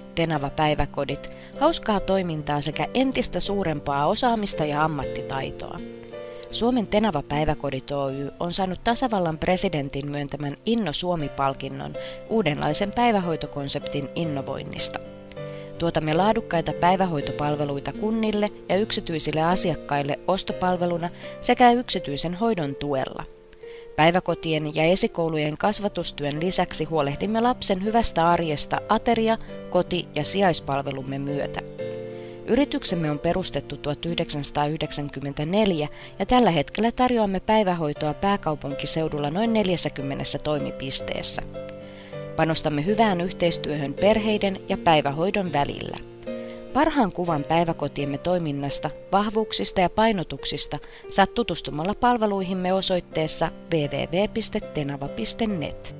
Tenava-päiväkodit, hauskaa toimintaa sekä entistä suurempaa osaamista ja ammattitaitoa. Suomen Tenava-päiväkodit Oy on saanut tasavallan presidentin myöntämän Inno Suomi-palkinnon uudenlaisen päivähoitokonseptin innovoinnista. Tuotamme laadukkaita päivähoitopalveluita kunnille ja yksityisille asiakkaille ostopalveluna sekä yksityisen hoidon tuella. Päiväkotien ja esikoulujen kasvatustyön lisäksi huolehdimme lapsen hyvästä arjesta ateria-, koti- ja sijaispalvelumme myötä. Yrityksemme on perustettu 1994 ja tällä hetkellä tarjoamme päivähoitoa pääkaupunkiseudulla noin 40 toimipisteessä. Panostamme hyvään yhteistyöhön perheiden ja päivähoidon välillä. Parhaan kuvan päiväkotiemme toiminnasta, vahvuuksista ja painotuksista saat tutustumalla palveluihimme osoitteessa www.tenava.net.